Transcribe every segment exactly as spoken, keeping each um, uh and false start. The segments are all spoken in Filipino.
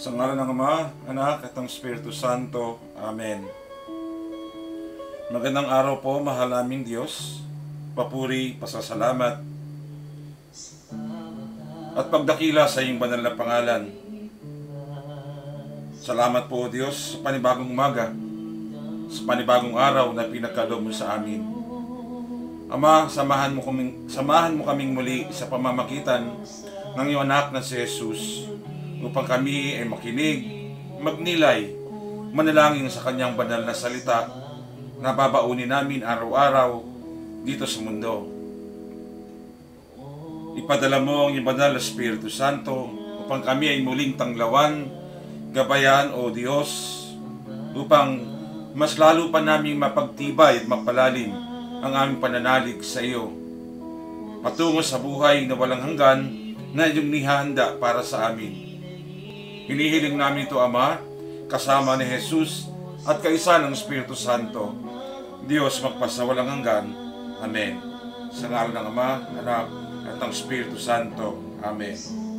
Sa ngalan ng Ama, Anak, at ng Espiritu Santo. Amen. Magandang araw po, mahal naming Diyos. Papuri, pasasalamat, at pagdakila sa iyong banal na pangalan. Salamat po, Diyos, sa panibagong umaga, sa panibagong araw na pinagkaloob mo sa amin. Ama, samahan mo kaming, samahan mo kaming muli sa pamamagitan ng iyong anak na si Jesus, upang kami ay makinig, magnilay, manalangin sa kanyang banal na salita na babaunin namin araw-araw dito sa mundo. Ipadala mo ang iyong banal na Espiritu Santo upang kami ay muling tanglawan, gabayan o Diyos, upang mas lalo pa naming mapagtibay at mapalalim ang aming pananalig sa iyo, patungo sa buhay na walang hanggan na iyong nihanda para sa amin. Hinihiling namin ito, Ama, kasama ni Jesus at kaisa ng Espiritu Santo, Diyos magpasawalang hanggan. Amen. Sa ngalan ng Ama, Anak, at ng Espiritu Santo. Amen.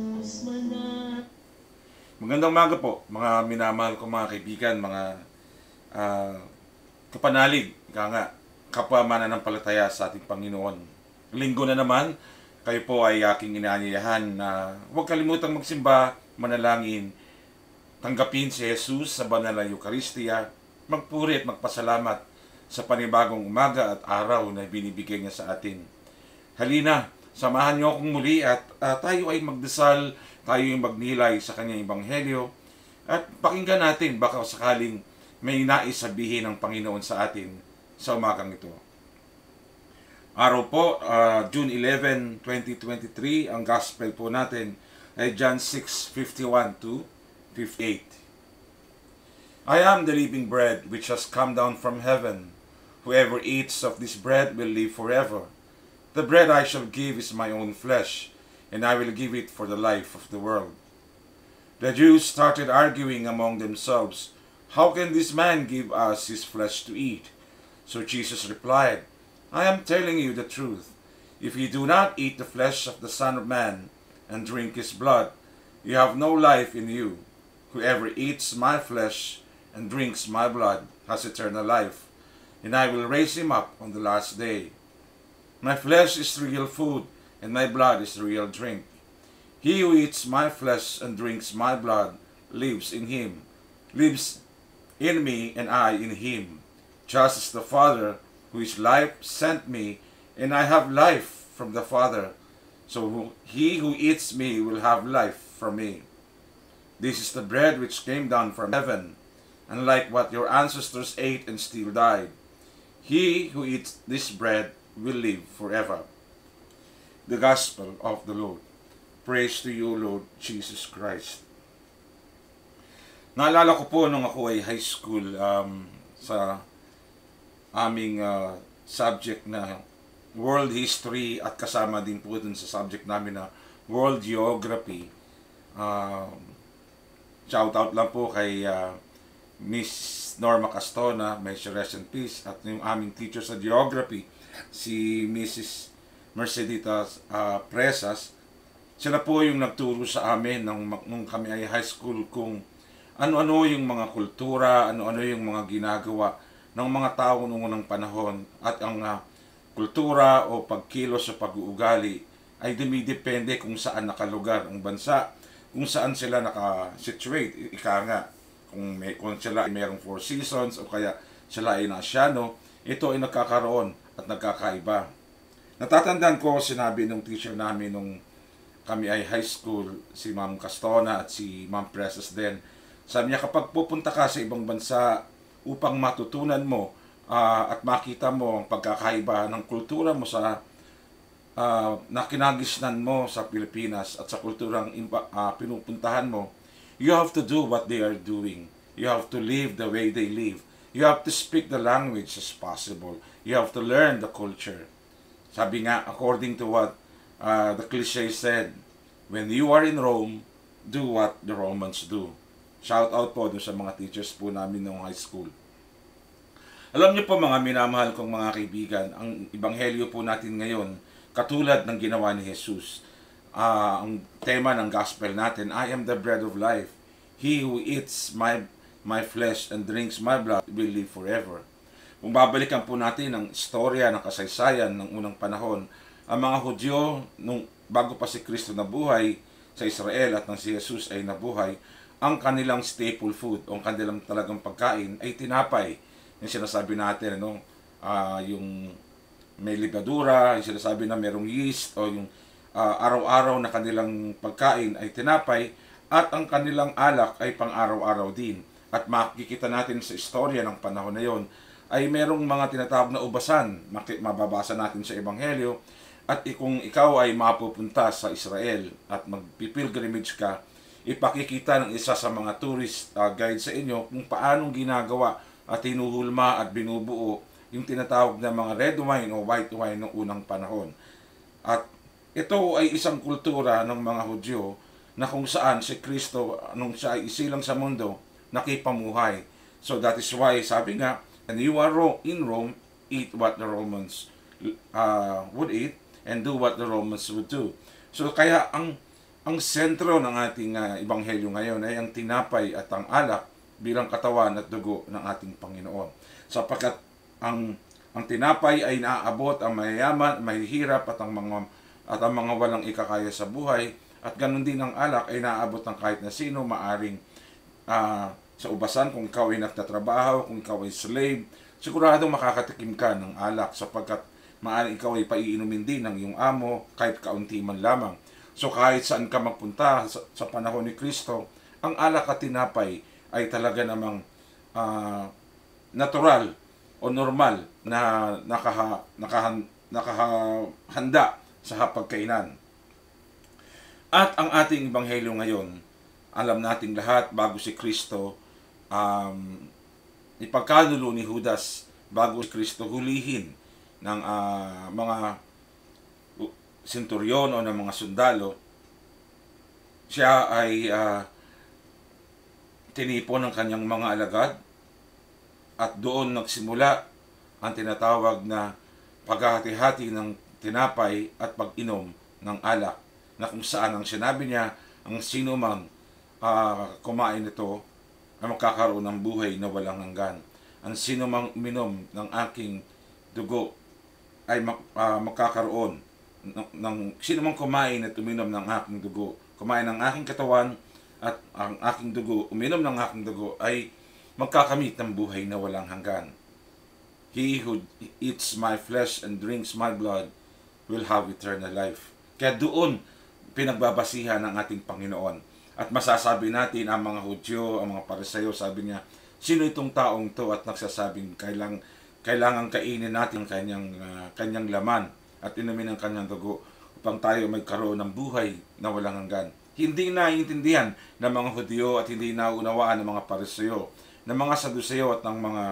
Magandang umaga po, mga minamahal ko mga kaibigan, mga uh, kapanalig, ika nga, kapwa mananampalataya sa ating Panginoon. Linggo na naman, kayo po ay aking inaanyayahan na huwag kalimutang magsimba, manalangin, tanggapin si Jesus sa banal na Eucharistia, magpuri at magpasalamat sa panibagong umaga at araw na binibigay niya sa atin. Halina, samahan niyo akong muli at uh, tayo ay magdasal, tayo ay magnilay sa kanyang ebanghelyo at pakinggan natin baka sakaling may nais sabihin ng Panginoon sa atin sa umagang ito. Araw po, uh, June eleventh, twenty twenty-three, ang gospel po natin ay John six fifty-one to fifty-eight. I am the living bread which has come down from heaven. Whoever eats of this bread will live forever. The bread I shall give is my own flesh, and I will give it for the life of the world. The Jews started arguing among themselves, how can this man give us his flesh to eat? So Jesus replied, I am telling you the truth. If you do not eat the flesh of the Son of Man and drink his blood, you have no life in you. Whoever eats my flesh and drinks my blood has eternal life, and I will raise him up on the last day. My flesh is real food, and my blood is real drink. He who eats my flesh and drinks my blood lives in him, lives in me, and I in him. Just as the Father, who is life, sent me, and I have life from the Father, so he who eats me will have life from me. This is the bread which came down from heaven, unlike what your ancestors ate and still died. He who eats this bread will live forever. The Gospel of the Lord. Praise to you, Lord Jesus Christ. Naalala ko po nung ako ay high school, um, sa aming uh, subject na World History at kasama din po dun sa subject namin na World Geography. Uh, shout out lang po kay uh, Miss Norma Castona, may she rest in peace, at yung aming teacher sa Geography, si Missus Merceditas uh, Presas. Sila po yung nagturo sa amin nung, nung kami ay high school kung ano-ano yung mga kultura, ano-ano yung mga ginagawa ng mga tao noong unang panahon, at ang uh, kultura o pagkilos o pag-uugali ay dumidepende kung saan nakalugar ang bansa, kung saan sila naka-situate, ika nga, kung, may, kung sila ay mayroong four seasons o kaya sila ay nasyano, ito ay nagkakaroon at nagkakaiba. Natatandaan ko, sinabi ng teacher namin nung kami ay high school, si Ma'am Castona at si Ma'am Presas din, sabi niya, kapag pupunta ka sa ibang bansa upang matutunan mo uh, at makita mo ang pagkakaiba ng kultura mo sa uh, na kinagisnan mo sa Pilipinas at sa kulturang uh, pinupuntahan mo, you have to do what they are doing. You have to live the way they live. You have to speak the language as possible. You have to learn the culture. Sabi nga, according to what uh, the cliche said, when you are in Rome, do what the Romans do. Shout out po dun sa mga teachers po namin noong high school. Alam niyo po mga minamahal kong mga kaibigan, ang ebanghelyo po natin ngayon, katulad ng ginawa ni Jesus. Uh, ang tema ng gospel natin, I am the bread of life. He who eats my, my flesh and drinks my blood will live forever. Kung babalikan po natin ang istorya ng kasaysayan ng unang panahon, ang mga Hudyo, nung bago pa si Kristo nabuhay sa Israel at nang si Jesus ay nabuhay, ang kanilang staple food, o ang kanilang talagang pagkain ay tinapay. Yung sinasabi natin, ano, uh, yung may libadura, yung sinasabi na merong yeast, o yung uh, araw-araw na kanilang pagkain ay tinapay, at ang kanilang alak ay pang-araw-araw din. At makikita natin sa istorya ng panahon na yon, ay merong mga tinatawag na ubasan, mababasa natin sa Ebanghelyo, at kung ikaw ay mapupunta sa Israel at magpipilgrimage ka, ipakikita ng isa sa mga tourist uh, guide sa inyo kung paanong ginagawa at hinuhulma at binubuo yung tinatawag na mga red wine o white wine noong unang panahon. At ito ay isang kultura ng mga Hudyo na kung saan si Kristo, nung siya ay isilang sa mundo, nakipamuhay. So that is why, sabi nga, and you are in Rome, eat what the Romans uh, would eat, and do what the Romans would do. So kaya ang ang sentro ng ating uh, ebanghelyo ngayon ay ang tinapay at ang alak bilang katawan at dugo ng ating Panginoon. Sapagkat ang ang tinapay ay naaabot ang mayayaman, mahihirap at ang mga at ang mga walang ikakaya sa buhay, at ganun din ang alak ay naaabot ng kahit na sino, maaring uh, sa ubasan kung ikaw ay nagtatrabaho, kung ikaw ay slave, sigurado makakatikim ka ng alak sapagkat maaring ikaw ay paiinumin din ng iyong amo kahit kaunti man lamang. So kahit saan ka magpunta sa, sa panahon ni Kristo, ang alak at tinapay ay talaga namang uh, natural o normal na nakaha, nakahan, nakahanda sa hapagkainan. At ang ating ebanghelyo ngayon, alam nating lahat, bago si Kristo, um, ipagkanulo ni Judas, bago si Kristo hulihin ng uh, mga senturyon o ng mga sundalo, siya ay uh, tinipon ng kanyang mga alagad, at doon nagsimula ang tinatawag na paghahati-hati ng tinapay at pag-inom ng alak, na kung saan ang sinabi niya, ang sino mang uh, kumain nito ay magkakaroon ng buhay na walang hanggan. Ang sino mang uminom ng aking dugo ay mag, uh, magkakaroon ng, ng sino mang kumain at uminom ng aking dugo, kumain ng aking katawan at ang aking dugo, uminom ng aking dugo, ay magkakamit ng buhay na walang hanggan. He who eats my flesh and drinks my blood will have eternal life. Kaya doon pinagbabasihan ng ating Panginoon. At masasabi natin, ang mga Hudyo, ang mga Pariseyo, sabi niya, sino itong taong to at nagsasabing kailang, kailangan kainin natin ang kanyang, uh, kanyang laman at inumin ang kanyang dugo upang tayo may karoon ng buhay na walang hanggan. Hindi naiintindihan ng mga Hudyo at hindi naunawaan ng mga Pariseyo, ng mga Saduseo at ng mga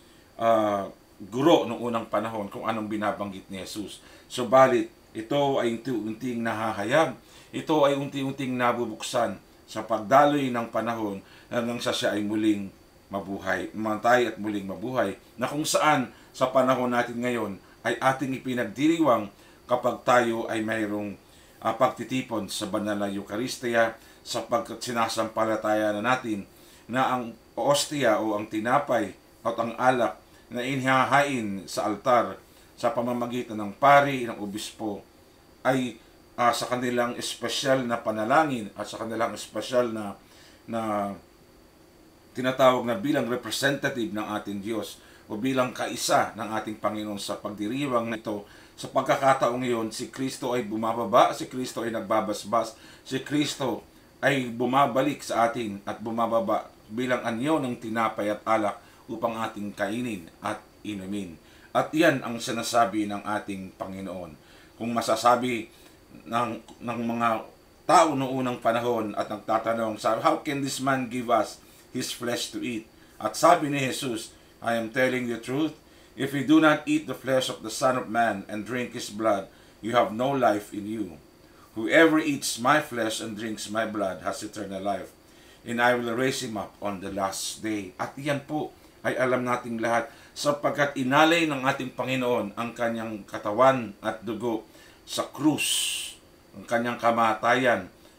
uh, guro noong unang panahon kung anong binabanggit ni Jesus. Subalit, ito ay unti-unting nahahayag. Ito ay unti-unting nabubuksan sa pagdaloy ng panahon hanggang sa siya ay muling mabuhay, mamatay at muling mabuhay, na kung saan sa panahon natin ngayon ay ating ipinagdiriwang kapag tayo ay mayroong uh, pagtitipon sa banal na Eucharistia, sapagkat sinasampalataya na natin na ang ostia o ang tinapay at ang alak na inihahain sa altar sa pamamagitan ng pari, ng obispo, ay uh, sa kanilang espesyal na panalangin at sa kanilang espesyal na na tinatawag na bilang representative ng ating Diyos o bilang kaisa ng ating Panginoon sa pagdiriwang na ito. Sa pagkakataong iyon, si Kristo ay bumababa, si Kristo ay nagbabasbas, si Kristo ay bumabalik sa atin at bumababa bilang anyo ng tinapay at alak upang ating kainin at inumin. At yan ang sinasabi ng ating Panginoon. Kung masasabi ng, ng mga tao noong unang panahon at nagtatanong, how can this man give us his flesh to eat? At sabi ni Jesus, I am telling the truth, if you do not eat the flesh of the Son of Man and drink his blood, you have no life in you. Whoever eats my flesh and drinks my blood has eternal life, and I will raise him up on the last day. At yan po ay alam nating lahat, sapagkat inalay ng ating Panginoon ang kanyang katawan at dugo sa krus, ang kanyang kamatayan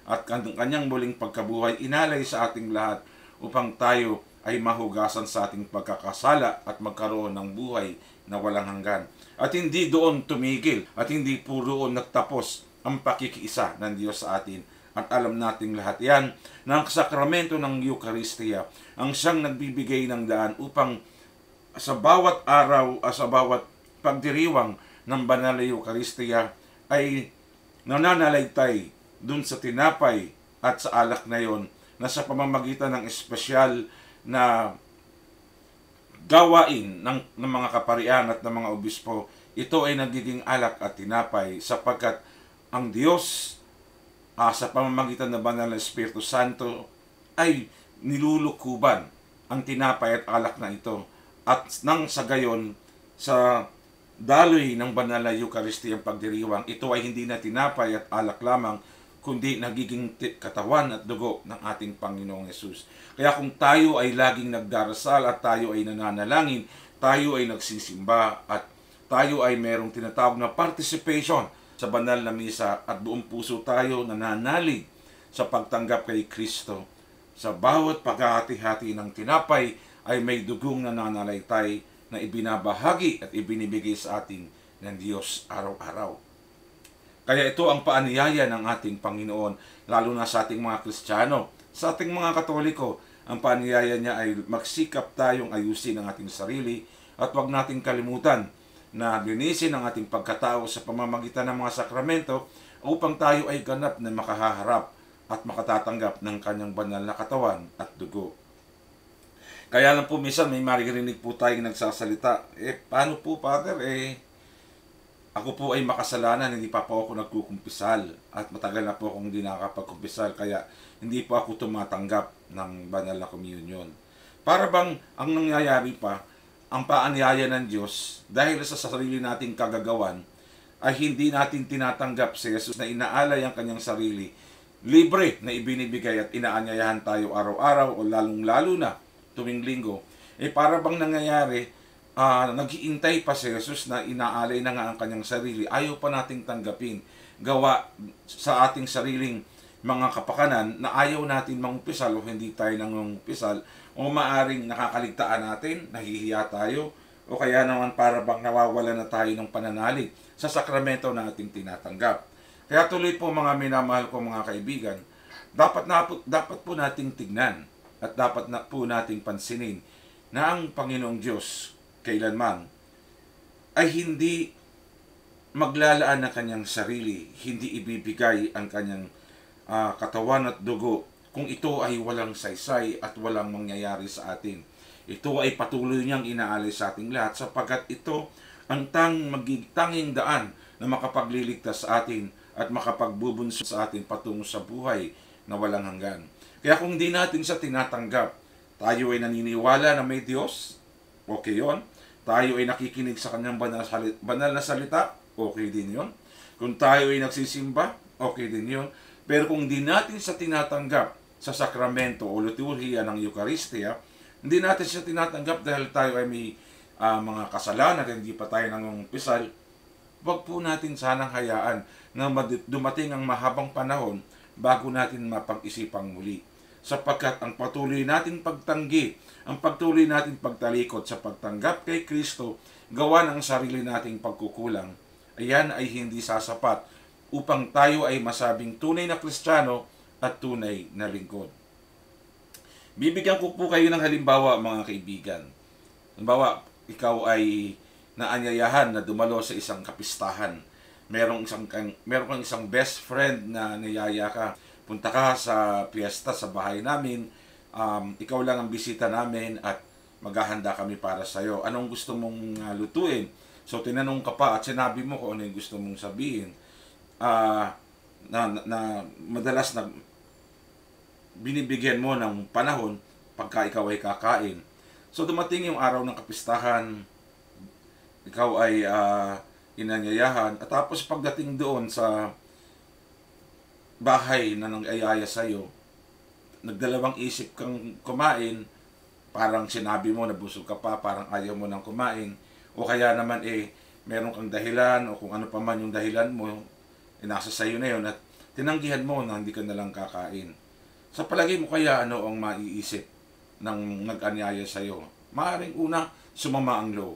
at kanyang muling pagkabuhay inalay sa ating lahat upang tayo ay mahugasan sa ating pagkakasala at magkaroon ng buhay na walang hanggan. At hindi doon tumigil at hindi po doon nagtapos ang pakikiisa ng Diyos sa atin. At alam nating lahat yan na ang sakramento ng Eucharistia ang siyang nagbibigay ng daan upang sa bawat araw, sa bawat pagdiriwang ng banal na Eucharistia ay nananalaytay dun sa tinapay at sa alak na yon na sa pamamagitan ng espesyal na gawain ng, ng mga kaparian at ng mga obispo, ito ay nagiging alak at tinapay sapagkat ang Diyos ah, sa pamamagitan ng banal na Espiritu Santo ay nilulukuban ang tinapay at alak na ito at nang sa gayon sa daloy ng banal na Eucharistia ang pagdiriwang, ito ay hindi na tinapay at alak lamang, kundi nagiging katawan at dugo ng ating Panginoong Yesus. Kaya kung tayo ay laging nagdarasal at tayo ay nananalangin, tayo ay nagsisimba at tayo ay merong tinatawag na participation sa banal na misa at buong puso tayo nananalig sa pagtanggap kay Kristo. Sa bawat paghahati-hati ng tinapay ay may dugong nananalaytay na ibinabahagi at ibinibigay sa ating ng Diyos araw-araw. Kaya ito ang paanyaya ng ating Panginoon, lalo na sa ating mga Kristiyano. Sa ating mga Katoliko, ang paanyaya niya ay magsikap tayong ayusin ang ating sarili at huwag nating kalimutan na linisin ang ating pagkatao sa pamamagitan ng mga sakramento upang tayo ay ganap na makahaharap at makatatanggap ng kanyang banal na katawan at dugo. Kaya lang po minsan may maririnig po tayong nagsasalita, eh paano po, Father, eh ako po ay makasalanan, hindi pa po ako nagkukumpisal at matagal na po akong hindi nakakapagkumpisal kaya hindi po ako tumatanggap ng banal na communion. Para bang ang nangyayari pa, ang paanyaya ng Diyos dahil sa sarili nating kagagawan ay hindi natin tinatanggap si Jesus na inaalay ang kanyang sarili, libre na ibinibigay at inaanyayahan tayo araw-araw o lalong-lalo na tuwing linggo. Eh para bang nangyayari, Uh, nag-iintay pa si Jesus na inaalay na nga ang kanyang sarili, ayaw pa nating tanggapin, gawa sa ating sariling mga kapakanan na ayaw natin mangumpisal o hindi tayo nangumpisal o maaring nakakaligtaan natin, nahihiya tayo o kaya naman para bang nawawala na tayo ng pananalig sa sakramento na ating tinatanggap. Kaya tuloy po mga minamahal ko mga kaibigan, dapat, na, dapat po nating tignan at dapat na po nating pansinin na ang Panginoong Diyos kailanman ay hindi maglalaan ng kanyang sarili, hindi ibibigay ang kanyang uh, katawan at dugo kung ito ay walang saysay at walang mangyayari sa atin. Ito ay patuloy niyang inaalay sa ating lahat sapagkat ito ang tang magigtanging daan na makapagliligtas sa atin at makapagbubunso sa atin patungo sa buhay na walang hanggan. Kaya kung di natin siya tinatanggap, tayo ay naniniwala na may Diyos, okay yon. Tayo ay nakikinig sa kanyang banal, banal na salita, okay din yon. Kung tayo ay nagsisimba, okay din yon. Pero kung di natin siya tinatanggap sa sakramento o liturhiya ng Eucharistia, hindi natin siya tinatanggap dahil tayo ay may uh, mga kasalanan at hindi pa tayo nangungumpisal, wag po natin sanang hayaan na dumating ang mahabang panahon bago natin mapag-isipang muli. Sapagkat ang patuloy natin pagtanggi, ang patuloy natin pagtalikod sa pagtanggap kay Kristo, gawa ng sarili nating pagkukulang, ayan ay hindi sasapat upang tayo ay masabing tunay na Kristiyano at tunay na lingkod. Bibigyan ko po kayo ng halimbawa mga kaibigan. Halimbawa, ikaw ay naanyayahan na dumalo sa isang kapistahan. Merong isang, meron kang isang best friend na niyaya ka. Punta ka sa piyesta sa bahay namin, um, ikaw lang ang bisita namin at maghahanda kami para sa'yo. Anong gusto mong uh, lutuin? So tinanong ka pa at sinabi mo kung ano yung gusto mong sabihin. Uh, na, na, na madalas na binibigyan mo ng panahon pagka ikaw ay kakain. So dumating yung araw ng kapistahan, ikaw ay uh, inanyayahan at tapos pagdating doon sa bahay na nang-ayaya sa'yo, nagdalawang isip kang kumain, parang sinabi mo na busog ka pa, parang ayaw mo nang kumain, o kaya naman eh, meron kang dahilan, o kung ano pa man yung dahilan mo, eh, nasa sa'yo na yun, at tinanggihan mo na hindi ka nalang kakain. Sa palagay mo kaya ano ang maiisip ng nag-anyaya sa'yo? Maaring una, sumama ang loob.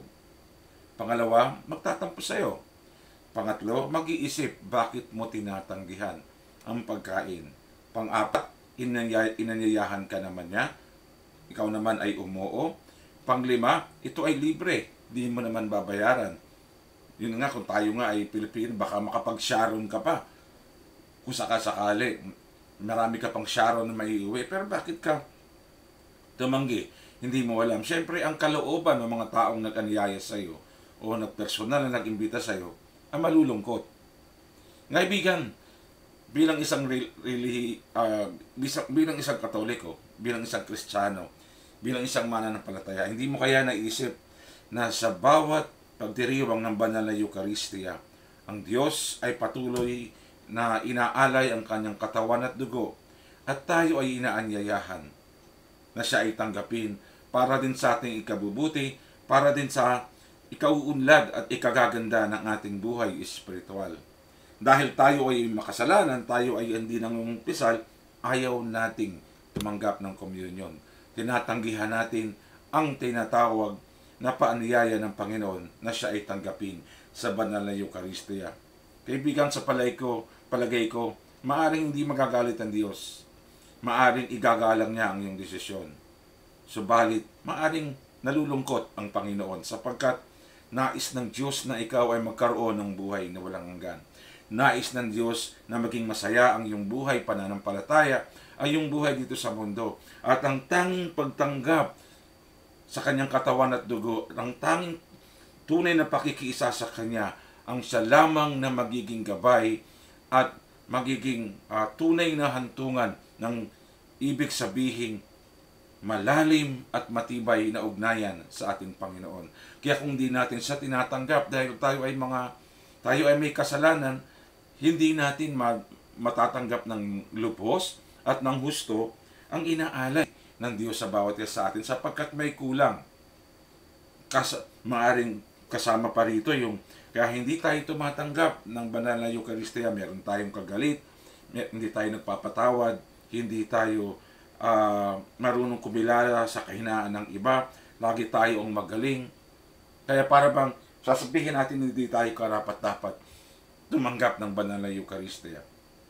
Pangalawa, magtatampo sa'yo. Pangatlo, mag-iisip bakit mo tinatanggihan ang pagkain. Pang-apat, inanya- inanyayahan ka naman niya. Ikaw naman ay umoo. Panglima, ito ay libre. Di mo naman babayaran. Yun nga, kung tayo nga ay Pilipino, baka makapag-sharon ka pa. Kung sakasakali, marami ka pang sharon na maiuwi. Pero bakit ka tumanggi? Hindi mo alam. Siyempre, ang kalooban ng mga taong nag-anyaya sa'yo o nagpersonal na nag-imbita sa'yo ay malulungkot. Ngaibigan, bilang isang really, uh, bilang isang Katoliko, bilang isang Kristiyano, bilang isang mananampalataya, hindi mo kaya naisip na sa bawat pagdiriwang ng banal na Eucharistia, ang Diyos ay patuloy na inaalay ang kanyang katawan at dugo at tayo ay inaanyayahan na siya ay tanggapin para din sa ating ikabubuti, para din sa ikauunlad at ikagaganda ng ating buhay espiritual. Dahil tayo ay makasalanan, tayo ay hindi nangungumpisal, ayaw nating tumanggap ng communion. Tinatanggihan natin ang tinatawag na paanyaya ng Panginoon na siya ay tanggapin sa banal na Eucharistia. Kaibigan, sa palay ko, palagay ko, maaring hindi magagalit ang Diyos. Maaring igagalang niya ang iyong desisyon. Subalit, maaring nalulungkot ang Panginoon sapagkat nais ng Diyos na ikaw ay magkaroon ng buhay na walang hanggan. Nais ng Diyos na maging masaya ang iyong buhay, pananampalataya, ay iyong buhay dito sa mundo. At ang tanging pagtanggap sa kanyang katawan at dugo, ang tanging tunay na pakikiisa sa kanya, ang siya lamang na magiging gabay at magiging uh, tunay na hantungan ng ibig sabihin malalim at matibay na ugnayan sa ating Panginoon. Kaya kung di natin siya tinatanggap dahil tayo ay mga tayo ay may kasalanan, hindi natin matatanggap ng lubos at ng husto ang inaalay ng Diyos sa bawat isa sa atin sapagkat may kulang. Kas maaring kasama pa rito yung kaya hindi tayo tumatanggap ng banal na Eucharistia, meron tayong kagalit, hindi tayo nagpapatawad, hindi tayo uh, marunong kumilala sa kahinaan ng iba, lagi tayo ang magaling. Kaya para bang sasabihin natin hindi tayo karapat-dapat tumanggap ng banal na Eucharistia.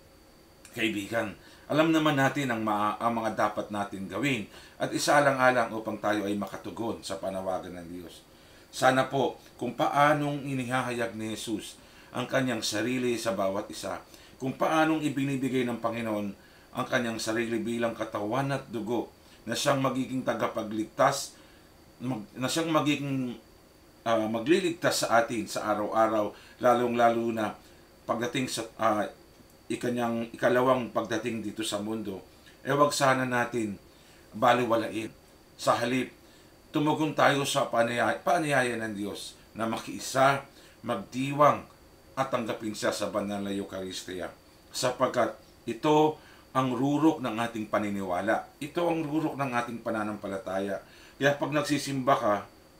Kaibigan, alam naman natin ang, ma- ang mga dapat natin gawin at isaalang-alang upang tayo ay makatugon sa panawagan ng Diyos. Sana po kung paanong inihahayag ni Jesus ang kanyang sarili sa bawat isa, kung paanong ibinibigay ng Panginoon ang kanyang sarili bilang katawan at dugo na siyang magiging tagapagligtas, mag, na siyang magiging uh, magliligtas sa atin sa araw-araw, lalong-lalo na pagdating sa uh, ikanyang ikalawang pagdating dito sa mundo, eh wag sana natin baliwalain. Sa halip, tumugon tayo sa paanyaya, paanyaya ng Diyos na makiisa, magdiwang at tanggapin siya sa banal na Eucharistia. Sapagkat ito ang rurok ng ating paniniwala. Ito ang rurok ng ating pananampalataya. Kaya pag nagsisimba ka,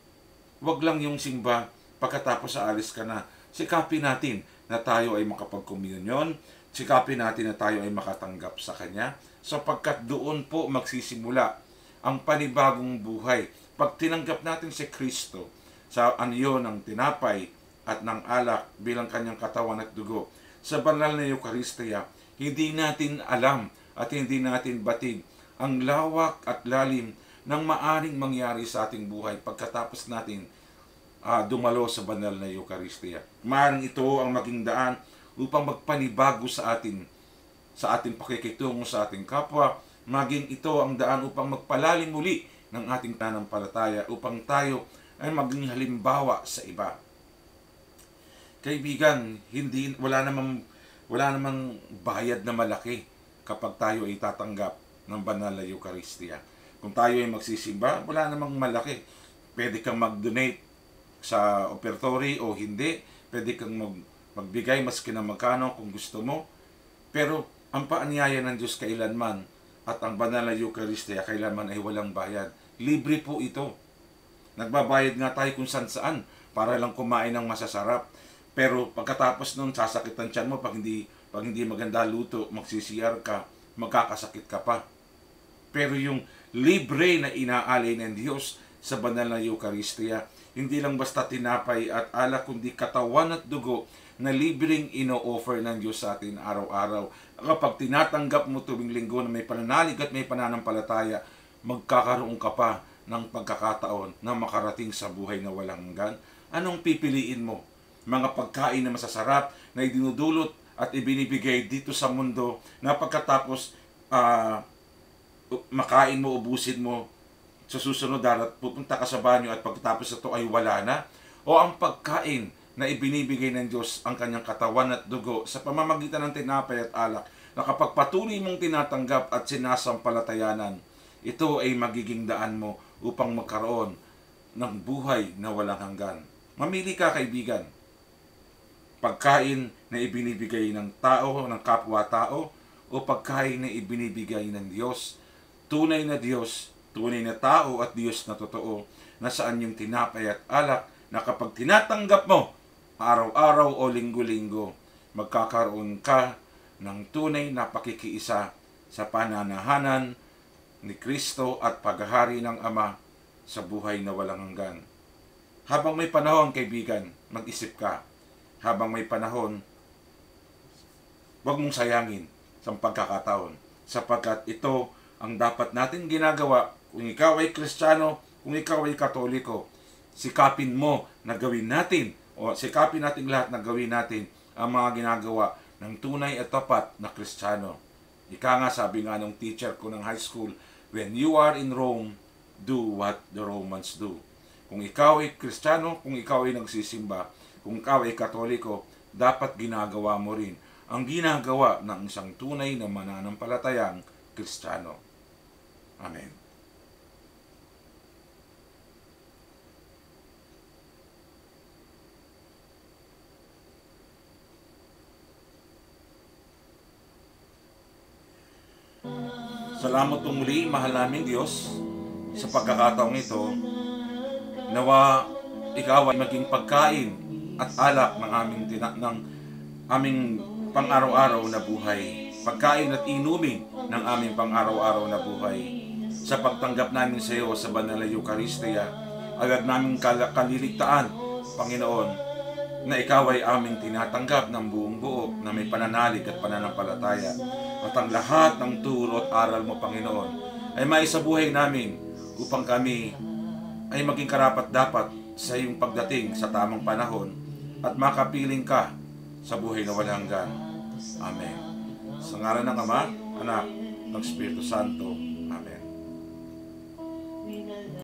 wag lang yung simba pagkatapos sa alis ka na. Sikapin natin na tayo ay makapag-communion, sikapin natin na tayo ay makatanggap sa Kanya, sapagkat doon po magsisimula ang panibagong buhay. Pag tinanggap natin si Kristo sa anyo ng tinapay at ng alak bilang Kanyang katawan at dugo, sa banal na Eucharistia, hindi natin alam at hindi natin batid ang lawak at lalim ng maaring mangyari sa ating buhay pagkatapos natin uh, dumalo sa banal na Eucharistia. Maaring ito ang maging daan upang magpanibago sa atin, sa ating pakikitungo sa ating kapwa, maging ito ang daan upang magpalalim muli ng ating pananampalataya upang tayo ay maging halimbawa sa iba. Kaibigan, hindi wala namang wala namang bayad na malaki kapag tayo ay tatanggap ng banal na Eucharistia. Kung tayo ay magsisimba, wala namang malaki. Pwede kang mag-donate sa operatory o hindi. Pwede kang mag magbigay maski na magkano kung gusto mo. Pero ang paanyaya ng Diyos kailanman at ang banal na Eucharistia kailanman ay walang bayad. Libre po ito. Nagbabayad nga tayo kung saan-saan para lang kumain ng masasarap. Pero pagkatapos nun, sasakit ang tiyan mo pag hindi, pag hindi maganda luto, magsi-C R ka, magkakasakit ka pa. Pero yung libre na inaalay ng Diyos sa banal na Eucharistia, hindi lang basta tinapay at alak, kundi katawan at dugo na libreng ino-offer ng Diyos sa atin araw-araw. Kapag tinatanggap mo tuwing linggo na may pananalig at may pananampalataya, magkakaroon ka pa ng pagkakataon na makarating sa buhay na walang hanggan. Anong pipiliin mo? Mga pagkain na masasarap na idinudulot at ibinibigay dito sa mundo na pagkatapos uh, makain mo, ubusin mo, sa susunod darat pupunta ka sa banyo at pagkatapos ito ay wala na? O ang pagkain na ibinibigay ng Diyos, ang kanyang katawan at dugo sa pamamagitan ng tinapay at alak, na kapag patuloy mong tinatanggap at sinasampalatayanan, ito ay magiging daan mo upang magkaroon ng buhay na walang hanggan. Mamili ka, kaibigan. Pagkain na ibinibigay ng tao, ng kapwa-tao, o pagkain na ibinibigay ng Diyos, tunay na Diyos, tunay na tao at Diyos na totoo, na saan yung tinapay at alak na kapag tinatanggap mo, araw-araw o linggo-linggo, magkakaroon ka ng tunay na pakikiisa sa pananahanan ni Kristo at paghahari ng Ama sa buhay na walang hanggan. Habang may panahon, kaibigan, mag-isip ka. Habang may panahon, huwag mong sayangin sa pagkakataon, sapagkat ito ang dapat natin ginagawa. Kung ikaw ay Kristiyano, kung ikaw ay Katoliko, sikapin mo na gawin natin, o sikapin natin lahat na gawin natin ang mga ginagawa ng tunay at tapat na Kristiyano. Ika nga, sabi nga ng teacher ko ng high school, when you are in Rome, do what the Romans do. Kung ikaw ay Kristiyano, kung ikaw ay nagsisimba, kung ikaw ay Katoliko, dapat ginagawa mo rin ang ginagawa ng isang tunay na mananampalatayang Kristiyano. Amen. Salamat po muli, mahal namin Diyos, sa pagkakataong ito. Nawa ikaw ay maging pagkain at alak ng aming, tina- ng aming pang-araw-araw na buhay. Pagkain at inumin ng aming pang-araw-araw na buhay. Sa pagtanggap namin sa iyo sa banal na Eucharistia, agad namin kal- kaliligtaan, Panginoon, na ikaw ay aming tinatanggap ng buong buo na may pananalig at pananampalataya. At ang lahat ng turo at aral mo, Panginoon, ay maisabuhay namin upang kami ay maging karapat-dapat sa iyong pagdating sa tamang panahon at makapiling ka sa buhay na walang hanggan. Amen. Sa ngalan ng Ama, Anak, ng Espiritu Santo. Amen.